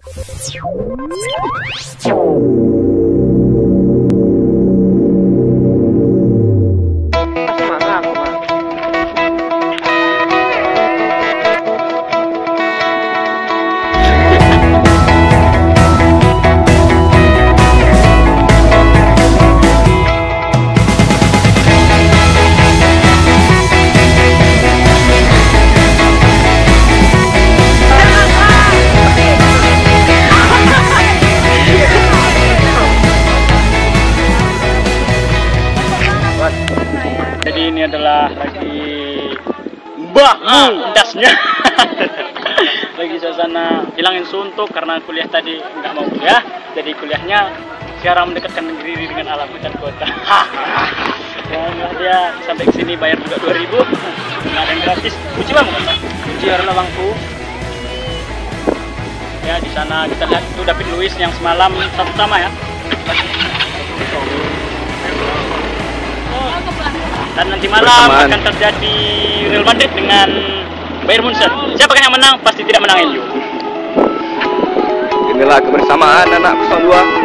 Jadi ini adalah lagi dasnya lagi suasana hilangin suntuk karena kuliah tadi nggak mau kuliah, jadi kuliahnya sekarang mendekatkan diri dengan alam hutan kota. Dan dia sampai sini bayar juga 2.000, nggak ada yang gratis. Uji bang, uji karena bangku. Ya di sana kita lihat itu David Luiz yang semalam pertama ya. Dan nanti malam akan terjadi Real Madrid dengan Bayern Munchen. Siapa yang menang? Pasti tidak menang MU. Inilah kebersamaan anak 02.